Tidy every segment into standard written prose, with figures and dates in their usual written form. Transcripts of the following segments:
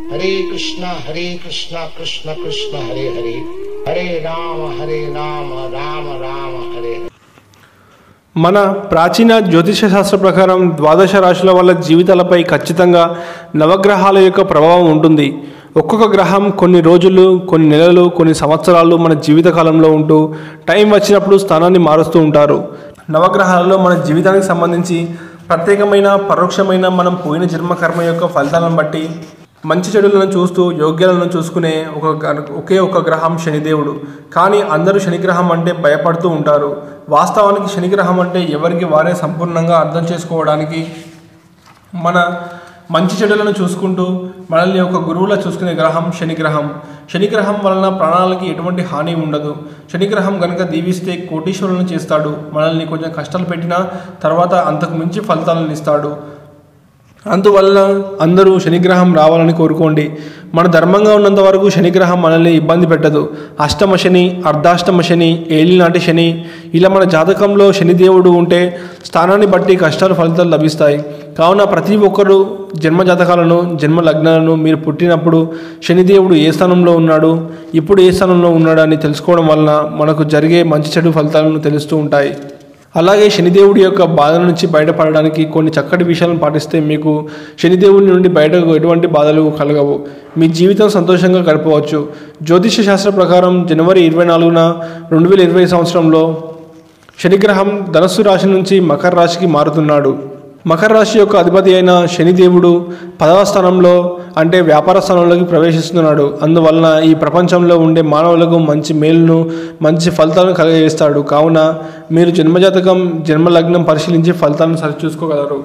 హరే కృష్ణ కృష్ణ కృష్ణ హరే హరే, హరే రామ రామ రామ హరే హరే. మన ప్రాచీన జ్యోతిష శాస్త్ర ప్రకారం ద్వాదశ రాశుల వల్ల జీవితాలపై ఖచ్చితంగా నవగ్రహాల యొక్క ప్రభావం ఉంటుంది. ఒక్కొక్క గ్రహం కొన్ని రోజులు, కొన్ని నెలలు, కొన్ని సంవత్సరాలు మన జీవితకాలంలో ఉంటూ టైం వచ్చినప్పుడు స్థానాన్ని మారుస్తూ ఉంటారు. నవగ్రహాలలో మన జీవితానికి సంబంధించి ప్రత్యేకమైన పరోక్షమైన మనం పోయిన జన్మ కర్మ యొక్క ఫలితాలను బట్టి మంచి చెడులను చూస్తూ యోగ్యాలను చూసుకునే ఒకే ఒక గ్రహం శనిదేవుడు. కానీ అందరూ శనిగ్రహం అంటే భయపడుతూ ఉంటారు. వాస్తవానికి శనిగ్రహం అంటే ఎవరికి వారే సంపూర్ణంగా అర్థం చేసుకోవడానికి, మన మంచి చెడులను చూసుకుంటూ మనల్ని ఒక గురువులా చూసుకునే గ్రహం శనిగ్రహం. శనిగ్రహం వలన ప్రాణాలకి ఎటువంటి హాని ఉండదు. శనిగ్రహం కనుక దీవిస్తే కోటీశ్వరులను చేస్తాడు. మనల్ని కొంచెం కష్టాలు పెట్టినా తర్వాత అంతకు మించి ఫలితాలను ఇస్తాడు. అందువల్ల అందరూ శనిగ్రహం రావాలని కోరుకోండి. మన ధర్మంగా ఉన్నంత వరకు శనిగ్రహం మనల్ని ఇబ్బంది పెట్టదు. అష్టమ శని, అర్ధాష్టమ శని, ఏలినాటి శని, ఇలా మన జాతకంలో శనిదేవుడు ఉంటే స్థానాన్ని బట్టి కష్టాలు ఫలితాలు లభిస్తాయి. కావున ప్రతి ఒక్కరూ జన్మ జాతకాలను, జన్మ లగ్నాలను మీరు పుట్టినప్పుడు శనిదేవుడు ఏ స్థానంలో ఉన్నాడు, ఇప్పుడు ఏ స్థానంలో ఉన్నాడు అని తెలుసుకోవడం వలన మనకు జరిగే మంచి చెడు ఫలితాలను తెలుస్తూ ఉంటాయి. అలాగే శనిదేవుడి యొక్క బాధల నుంచి బయటపడడానికి కొన్ని చక్కటి విషయాలను పాటిస్తే మీకు శనిదేవుడి నుండి బయటకు ఎటువంటి బాధలు కలగవు. మీ జీవితం సంతోషంగా గడపవచ్చు. జ్యోతిష శాస్త్ర ప్రకారం జనవరి 24న 2020 సంవత్సరంలో శనిగ్రహం ధనస్సు రాశి నుంచి మకర రాశికి మారుతున్నాడు. మకర రాశి యొక్క అధిపతి అయిన శనిదేవుడు 10వ స్థానంలో అంటే వ్యాపార స్థానంలోకి ప్రవేశిస్తున్నాడు. అందువలన ఈ ప్రపంచంలో ఉండే మానవులకు మంచి మేలును, మంచి ఫలితాలను కలిగజేస్తాడు. కావున మీరు జన్మజాతకం, జన్మలగ్నం పరిశీలించి ఫలితాలను సరిచూసుకోగలరు.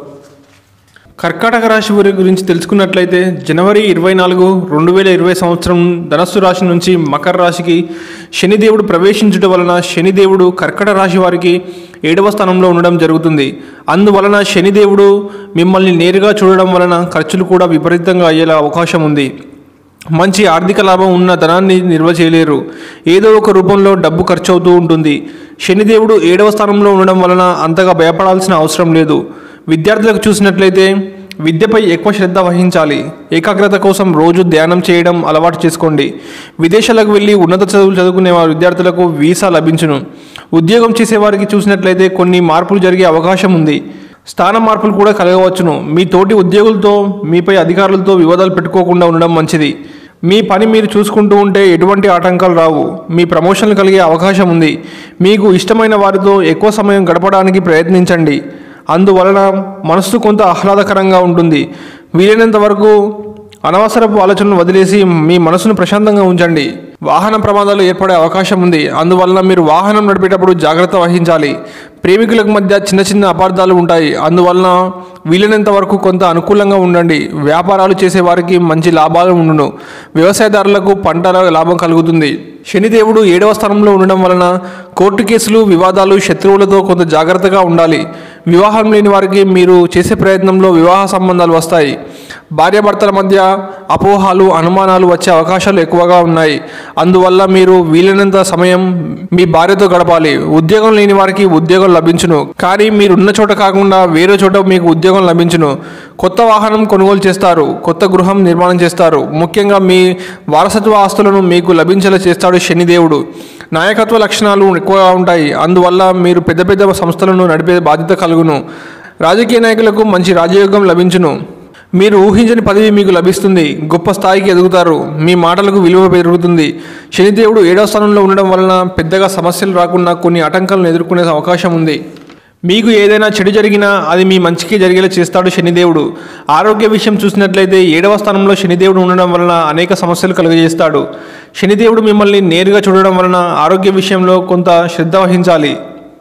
కర్కాటక రాశి వారి గురించి తెలుసుకున్నట్లయితే జనవరి 24, 2020 సంవత్సరం ధనస్సు రాశి నుంచి మకర రాశికి శనిదేవుడు ప్రవేశించడం వలన శనిదేవుడు కర్కాటక రాశి వారికి 7వ స్థానంలో ఉండడం జరుగుతుంది. అందువలన శనిదేవుడు మిమ్మల్ని నేరుగా చూడడం వలన ఖర్చులు కూడా విపరీతంగా అయ్యేలా అవకాశం ఉంది. మంచి ఆర్థిక లాభం ఉన్న ధనాన్ని నిల్వ చేయలేరు. ఏదో ఒక రూపంలో డబ్బు ఖర్చు అవుతూ ఉంటుంది. శనిదేవుడు 7వ స్థానంలో ఉండడం వలన అంతగా భయపడాల్సిన అవసరం లేదు. విద్యార్థులకు చూసినట్లయితే విద్యపై ఎక్కువ శ్రద్ధ వహించాలి. ఏకాగ్రత కోసం రోజు ధ్యానం చేయడం అలవాటు చేసుకోండి. విదేశాలకు వెళ్ళి ఉన్నత చదువులు చదువుకునే విద్యార్థులకు వీసా లభించును. ఉద్యోగం చేసేవారికి చూసినట్లయితే కొన్ని మార్పులు జరిగే అవకాశం ఉంది. స్థాన మార్పులు కూడా కలగవచ్చును. మీ తోటి ఉద్యోగులతో, మీపై అధికారులతో వివాదాలు పెట్టుకోకుండా ఉండడం మంచిది. మీ పని మీరు చూసుకుంటూ ఉంటే ఎటువంటి ఆటంకాలు రావు. మీ ప్రమోషన్లు కలిగే అవకాశం ఉంది. మీకు ఇష్టమైన వారితో ఎక్కువ సమయం గడపడానికి ప్రయత్నించండి. అందువలన మనస్సు కొంత ఆహ్లాదకరంగా ఉంటుంది. వీలైనంత వరకు అనవసరపు ఆలోచనలు వదిలేసి మీ మనసును ప్రశాంతంగా ఉంచండి. వాహన ప్రమాదాలు ఏర్పడే అవకాశం ఉంది. అందువలన మీరు వాహనం నడిపేటప్పుడు జాగ్రత్త వహించాలి. ప్రేమికులకు మధ్య చిన్న చిన్న అపార్థాలు ఉంటాయి. అందువలన వీలైనంత వరకు కొంత అనుకూలంగా ఉండండి. వ్యాపారాలు చేసేవారికి మంచి లాభాలు ఉండును. వ్యవసాయదారులకు పంటల లాభం కలుగుతుంది. శనిదేవుడు 7వ స్థానంలో ఉండడం వలన కోర్టు కేసులు, వివాదాలు, శత్రువులతో కొంత జాగ్రత్తగా ఉండాలి. వివాహం లేని వారికి మీరు చేసే ప్రయత్నంలో వివాహ సంబంధాలు వస్తాయి. భార్యాభర్తల మధ్య అపోహాలు, అనుమానాలు వచ్చే అవకాశాలు ఎక్కువగా ఉన్నాయి. అందువల్ల మీరు వీలైనంత సమయం మీ భార్యతో గడపాలి. ఉద్యోగం లేని వారికి ఉద్యోగం లభించును. కానీ మీరున్న చోట కాకుండా వేరే చోట మీకు ఉద్యోగం లభించును. కొత్త వాహనం కొనుగోలు చేస్తారు. కొత్త గృహం నిర్మాణం చేస్తారు. ముఖ్యంగా మీ వారసత్వ ఆస్తులను మీకు లభించేలా చేస్తాడు శనిదేవుడు. నాయకత్వ లక్షణాలు ఎక్కువగా ఉంటాయి. అందువల్ల మీరు పెద్ద పెద్ద సంస్థలను నడిపే బాధ్యత కలుగును. రాజకీయ నాయకులకు మంచి రాజయోగం లభించును. మీరు ఊహించని పదవి మీకు లభిస్తుంది. గొప్ప స్థాయికి ఎదుగుతారు. మీ మాటలకు విలువ పెరుగుతుంది. శనిదేవుడు 7వ స్థానంలో ఉండడం వలన పెద్దగా సమస్యలు రాకుండా కొన్ని ఆటంకాలను ఎదుర్కొనే అవకాశం ఉంది. మీకు ఏదైనా చెడు జరిగినా అది మీ మంచికి జరిగేలా చేస్తాడు శనిదేవుడు. ఆరోగ్య విషయం చూసినట్లయితే 7వ స్థానంలో శనిదేవుడు ఉండడం వలన అనేక సమస్యలు కలుగజేస్తాడు. శనిదేవుడు మిమ్మల్ని నేరుగా చూడడం వలన ఆరోగ్య విషయంలో కొంత శ్రద్ధ వహించాలి.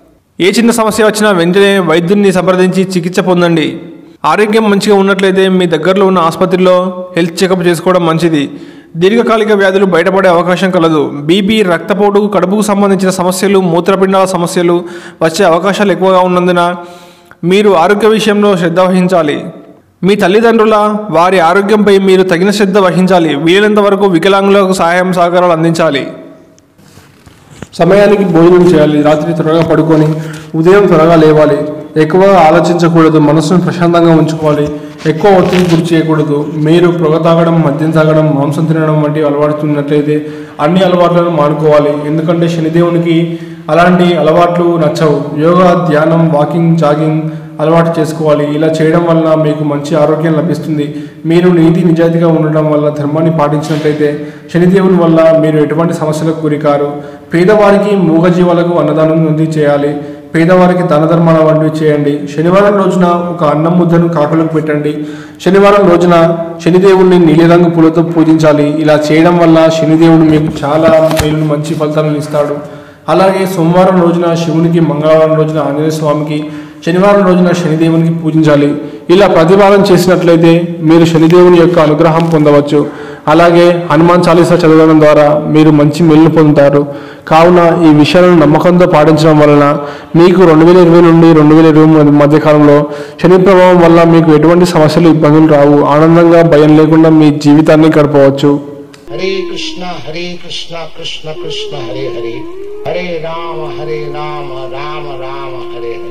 ఏ చిన్న సమస్య వచ్చినా వెంటనే వైద్యున్ని సంప్రదించి చికిత్స పొందండి. ఆరోగ్యం మంచిగా ఉన్నట్లయితే మీ దగ్గరలో ఉన్న ఆసుపత్రిలో హెల్త్ చెకప్ చేసుకోవడం మంచిది. దీర్ఘకాలిక వ్యాధులు బయటపడే అవకాశం కలదు. బీపీ, రక్తపోటు, కడుపుకు సంబంధించిన సమస్యలు, మూత్రపిండాల సమస్యలు వచ్చే అవకాశాలు ఎక్కువగా ఉన్నందున మీరు ఆరోగ్య విషయంలో శ్రద్ధ వహించాలి. మీ తల్లిదండ్రుల వారి ఆరోగ్యంపై మీరు తగిన శ్రద్ధ వహించాలి. వీలైనంత వరకు వికలాంగులకు సహాయం సహకారాలు అందించాలి. సమయానికి భోజనం చేయాలి. రాత్రి త్వరగా పడుకొని ఉదయం త్వరగా లేవాలి. ఎక్కువగా ఆలోచించకూడదు, మనసును ప్రశాంతంగా ఉంచుకోవాలి, ఎక్కువ ఒత్తిడి గురి చేయకూడదు. మీరు పొగ తాగడం, మద్యం తాగడం, మాంసం తినడం వంటి అలవాటుతున్నట్లయితే అన్ని అలవాట్లను మానుకోవాలి. ఎందుకంటే శనిదేవునికి అలాంటి అలవాట్లు నచ్చవు. యోగా, ధ్యానం, వాకింగ్, జాగింగ్ అలవాటు చేసుకోవాలి. ఇలా చేయడం వల్ల మీకు మంచి ఆరోగ్యం లభిస్తుంది. మీరు నీతి నిజాయితీగా ఉండడం వల్ల, ధర్మాన్ని పాటించినట్లయితే శనిదేవుని వల్ల మీరు ఎటువంటి సమస్యలకు గురికారు. పేదవారికి, మూగజీవులకు అన్నదానం చేయాలి. పేదవారికి దాన ధర్మాల వంటివి చేయండి. శనివారం రోజున ఒక అన్నం ముద్దను కాకులకు పెట్టండి. శనివారం రోజున శనిదేవుణ్ణి నీలిరంగు పూలతో పూజించాలి. ఇలా చేయడం వల్ల శనిదేవుడు మీకు చాలా మేలు, మంచి ఫలితాలను ఇస్తాడు. అలాగే సోమవారం రోజున శివునికి, మంగళవారం రోజున ఆంజనేయ స్వామికి, శనివారం రోజున శనిదేవునికి పూజించాలి. ఇలా ప్రతివారం చేసినట్లయితే మీరు శనిదేవుని యొక్క అనుగ్రహం పొందవచ్చు. అలాగే హనుమాన్ చాలీసా చదవడం ద్వారా మీరు మంచి మేలును పొందుతారు. కావున ఈ విషయాలను నమ్మకంతో పాటించడం వలన మీకు 2020 నుండి 2023 మధ్య కాలంలో శని ప్రభావం వల్ల మీకు ఎటువంటి సమస్యలు, ఇబ్బందులు రావు. ఆనందంగా, భయం లేకుండా మీ జీవితాన్ని గడపవచ్చు. హరే కృష్ణ కృష్ణ కృష్ణ హరే హరే, హరే రామ రామ రామ హరే హరే.